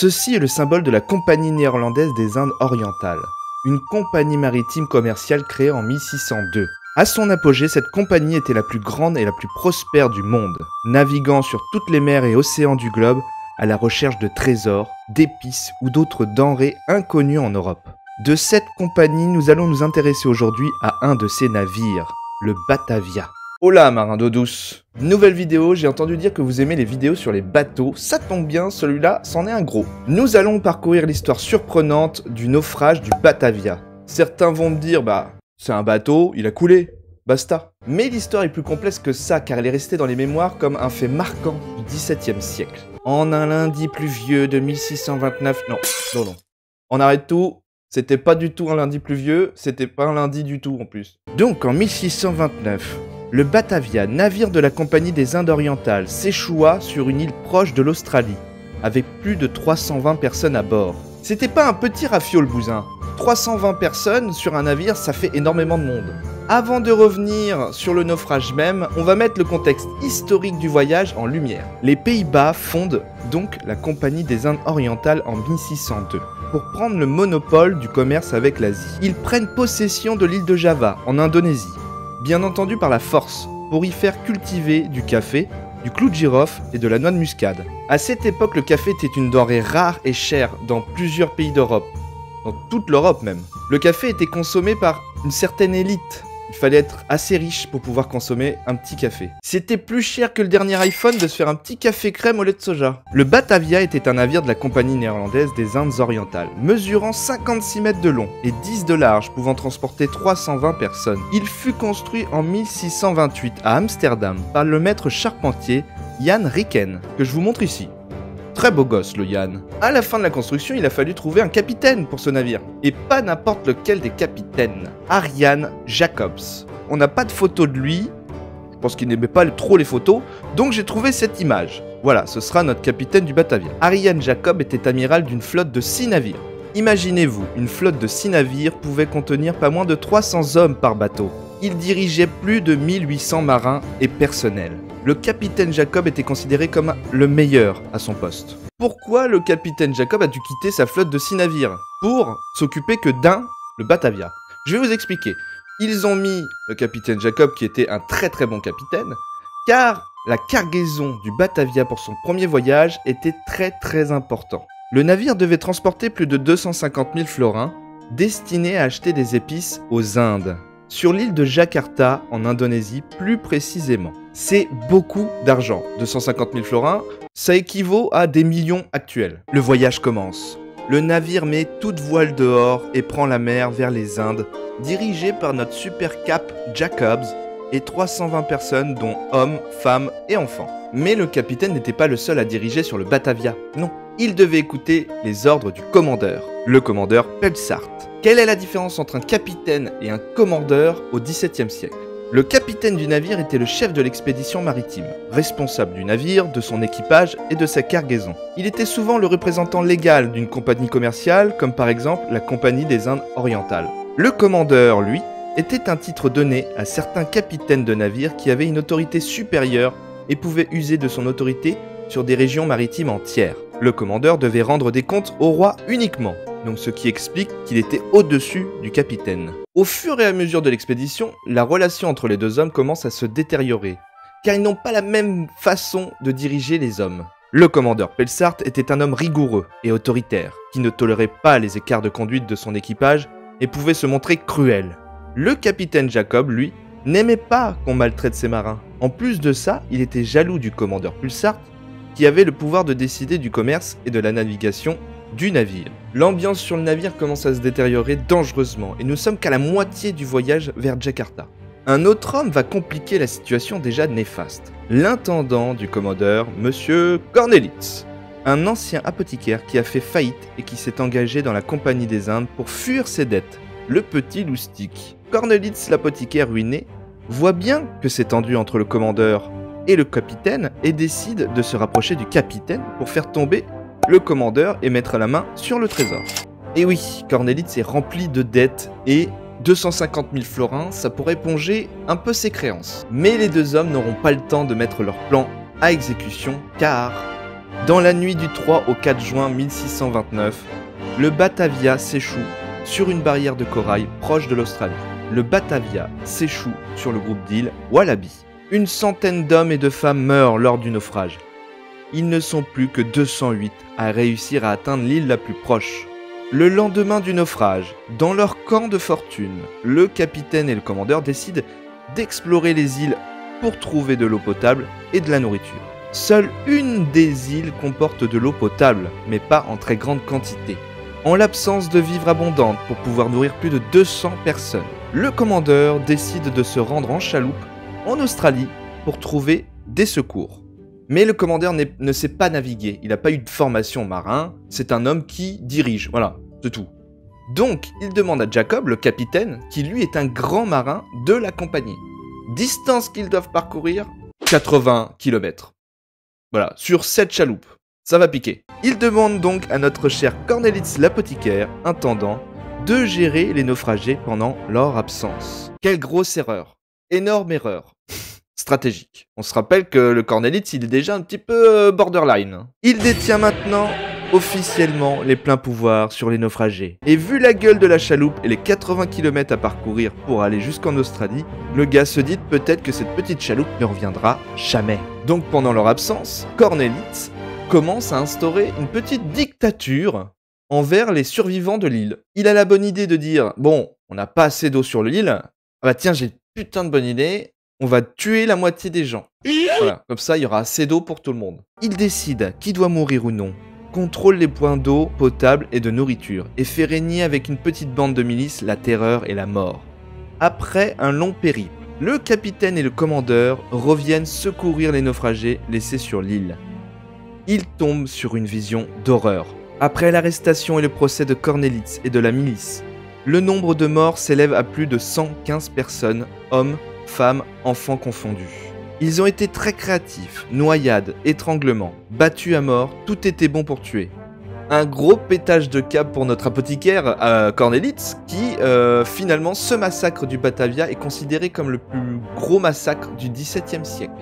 Ceci est le symbole de la Compagnie néerlandaise des Indes orientales, une compagnie maritime commerciale créée en 1602. À son apogée, cette compagnie était la plus grande et la plus prospère du monde, naviguant sur toutes les mers et océans du globe à la recherche de trésors, d'épices ou d'autres denrées inconnues en Europe. De cette compagnie, nous allons nous intéresser aujourd'hui à un de ses navires, le Batavia. Hola marin d'eau douce. Nouvelle vidéo, j'ai entendu dire que vous aimez les vidéos sur les bateaux, ça tombe bien, celui-là c'en est un gros. Nous allons parcourir l'histoire surprenante du naufrage du Batavia. Certains vont me dire, c'est un bateau, il a coulé, basta. Mais l'histoire est plus complexe que ça, car elle est restée dans les mémoires comme un fait marquant du XVIIe siècle. En un lundi pluvieux de 1629... Non. On arrête tout, c'était pas du tout un lundi pluvieux, c'était pas un lundi du tout en plus. Donc en 1629... le Batavia, navire de la Compagnie des Indes orientales, s'échoua sur une île proche de l'Australie, avec plus de 320 personnes à bord. C'était pas un petit rafio le bousin. 320 personnes sur un navire, ça fait énormément de monde. Avant de revenir sur le naufrage même, on va mettre le contexte historique du voyage en lumière. Les Pays-Bas fondent donc la Compagnie des Indes orientales en 1602 pour prendre le monopole du commerce avec l'Asie. Ils prennent possession de l'île de Java, en Indonésie. Bien entendu par la force, pour y faire cultiver du café, du clou de girofle et de la noix de muscade. À cette époque, le café était une denrée rare et chère dans plusieurs pays d'Europe, dans toute l'Europe même. Le café était consommé par une certaine élite. Il fallait être assez riche pour pouvoir consommer un petit café. C'était plus cher que le dernier iPhone de se faire un petit café crème au lait de soja. Le Batavia était un navire de la Compagnie néerlandaise des Indes orientales, mesurant 56 mètres de long et 10 de large, pouvant transporter 320 personnes. Il fut construit en 1628 à Amsterdam par le maître charpentier Jan Ricken, que je vous montre ici. Très beau gosse le Jan. À la fin de la construction, il a fallu trouver un capitaine pour ce navire. Et pas n'importe lequel des capitaines. Arian Jacobs. On n'a pas de photo de lui. Je pense qu'il n'aimait pas trop les photos. Donc j'ai trouvé cette image. Voilà, ce sera notre capitaine du Batavia. Arian Jacob était amiral d'une flotte de 6 navires. Imaginez-vous, une flotte de 6 navires pouvait contenir pas moins de 300 hommes par bateau. Il dirigeait plus de 1800 marins et personnels. Le capitaine Jacob était considéré comme le meilleur à son poste. Pourquoi le capitaine Jacob a dû quitter sa flotte de 6 navires pour s'occuper que d'un, le Batavia? Je vais vous expliquer. Ils ont mis le capitaine Jacob, qui était un très très bon capitaine, car la cargaison du Batavia pour son premier voyage était très très important. Le navire devait transporter plus de 250 000 florins, destinés à acheter des épices aux Indes, sur l'île de Jakarta, en Indonésie plus précisément. C'est beaucoup d'argent. 250 000 florins, ça équivaut à des millions actuels. Le voyage commence. Le navire met toute voile dehors et prend la mer vers les Indes, dirigé par notre super cap Jacobs et 320 personnes dont hommes, femmes et enfants. Mais le capitaine n'était pas le seul à diriger sur le Batavia. Non, il devait écouter les ordres du commandeur, le commandeur Pelsart. Quelle est la différence entre un capitaine et un commandeur au XVIIe siècle? Le capitaine du navire était le chef de l'expédition maritime, responsable du navire, de son équipage et de sa cargaison. Il était souvent le représentant légal d'une compagnie commerciale, comme par exemple la Compagnie des Indes orientales. Le commandeur, lui, était un titre donné à certains capitaines de navires qui avaient une autorité supérieure et pouvaient user de son autorité sur des régions maritimes entières. Le commandeur devait rendre des comptes au roi uniquement, donc ce qui explique qu'il était au-dessus du capitaine. Au fur et à mesure de l'expédition, la relation entre les deux hommes commence à se détériorer, car ils n'ont pas la même façon de diriger les hommes. Le commandeur Pelsart était un homme rigoureux et autoritaire, qui ne tolérait pas les écarts de conduite de son équipage et pouvait se montrer cruel. Le capitaine Jacob, lui, n'aimait pas qu'on maltraite ses marins. En plus de ça, il était jaloux du commandeur Pelsart, qui avait le pouvoir de décider du commerce et de la navigation du navire. L'ambiance sur le navire commence à se détériorer dangereusement et nous sommes qu'à la moitié du voyage vers Jakarta. Un autre homme va compliquer la situation déjà néfaste. L'intendant du commandeur, Monsieur Cornelitz, un ancien apothicaire qui a fait faillite et qui s'est engagé dans la Compagnie des Indes pour fuir ses dettes. Le petit loustic. Cornelitz, l'apothicaire ruiné, voit bien que c'est tendu entre le commandeur et le capitaine et décide de se rapprocher du capitaine pour faire tomber le commandeur et mettre la main sur le trésor. Et oui, Cornelitz est rempli de dettes et 250 000 florins, ça pourrait éponger un peu ses créances. Mais les deux hommes n'auront pas le temps de mettre leur plan à exécution car Dans la nuit du 3 au 4 juin 1629, le Batavia s'échoue sur une barrière de corail proche de l'Australie. Le Batavia s'échoue sur le groupe d'îles Wallaby. Une centaine d'hommes et de femmes meurent lors du naufrage. Ils ne sont plus que 208 à réussir à atteindre l'île la plus proche. Le lendemain du naufrage, dans leur camp de fortune, le capitaine et le commandeur décident d'explorer les îles pour trouver de l'eau potable et de la nourriture. Seule une des îles comporte de l'eau potable, mais pas en très grande quantité. En l'absence de vivres abondantes pour pouvoir nourrir plus de 200 personnes, le commandeur décide de se rendre en chaloupe en Australie pour trouver des secours. Mais le commandeur ne sait pas naviguer, il n'a pas eu de formation marin, c'est un homme qui dirige, voilà, c'est tout. Donc, il demande à Jacob, le capitaine, qui lui est un grand marin, de l'accompagner. Distance qu'ils doivent parcourir, 80 km. Voilà, sur 7 chaloupes. Ça va piquer. Il demande donc à notre cher Cornélitz l'apothicaire, intendant, de gérer les naufragés pendant leur absence. Quelle grosse erreur. Énorme erreur. Stratégique. On se rappelle que le Cornélitz, il est déjà un petit peu borderline. Il détient maintenant officiellement les pleins pouvoirs sur les naufragés. Et vu la gueule de la chaloupe et les 80 km à parcourir pour aller jusqu'en Australie, le gars se dit peut-être que cette petite chaloupe ne reviendra jamais. Donc pendant leur absence, Cornélitz commence à instaurer une petite dictature envers les survivants de l'île. Il a la bonne idée de dire, bon, on n'a pas assez d'eau sur l'île, ah bah tiens, j'ai une putain de bonne idée, on va tuer la moitié des gens. Voilà, comme ça il y aura assez d'eau pour tout le monde. Il décide qui doit mourir ou non, contrôle les points d'eau potable et de nourriture, et fait régner avec une petite bande de milices la terreur et la mort. Après un long périple, le capitaine et le commandeur reviennent secourir les naufragés laissés sur l'île. Ils tombent sur une vision d'horreur. Après l'arrestation et le procès de Cornélitz et de la milice, le nombre de morts s'élève à plus de 115 personnes, hommes, femmes, enfants confondus. Ils ont été très créatifs, noyades, étranglements, battus à mort, tout était bon pour tuer. Un gros pétage de câble pour notre apothicaire Cornélitz qui, finalement, ce massacre du Batavia est considéré comme le plus gros massacre du XVIIe siècle.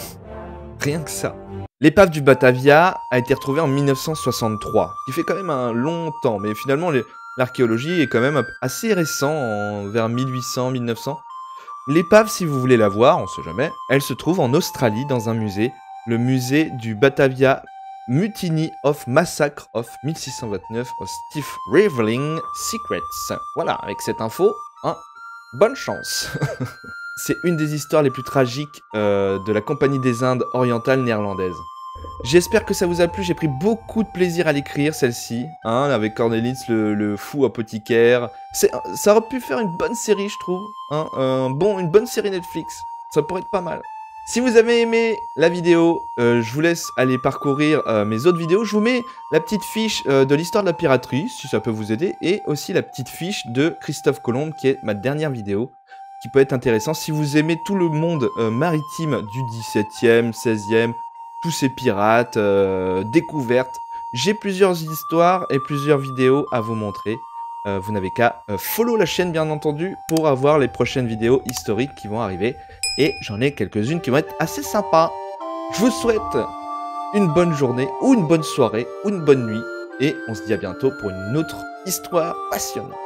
Rien que ça. L'épave du Batavia a été retrouvée en 1963, ce qui fait quand même un long temps, mais finalement l'archéologie est quand même assez récent, vers 1800-1900. L'épave, si vous voulez la voir, on sait jamais, elle se trouve en Australie dans un musée, le musée du Batavia Mutiny of Massacre of 1629 of Steve Reveling Secrets. Voilà, avec cette info, hein, bonne chance. C'est une des histoires les plus tragiques de la Compagnie des Indes orientales néerlandaises. J'espère que ça vous a plu, j'ai pris beaucoup de plaisir à l'écrire, celle-ci, hein, avec Cornélitz, le fou apothicaire. Ça aurait pu faire une bonne série, je trouve, hein, une bonne série Netflix, ça pourrait être pas mal. Si vous avez aimé la vidéo, je vous laisse aller parcourir mes autres vidéos. Je vous mets la petite fiche de l'histoire de la piraterie, si ça peut vous aider, et aussi la petite fiche de Christophe Colomb, qui est ma dernière vidéo, qui peut être intéressant si vous aimez tout le monde maritime du 17e, 16e, tous ces pirates, découvertes. J'ai plusieurs histoires et plusieurs vidéos à vous montrer. Vous n'avez qu'à follow la chaîne bien entendu pour avoir les prochaines vidéos historiques qui vont arriver. Et j'en ai quelques-unes qui vont être assez sympas. Je vous souhaite une bonne journée ou une bonne soirée ou une bonne nuit. Et on se dit à bientôt pour une autre histoire passionnante.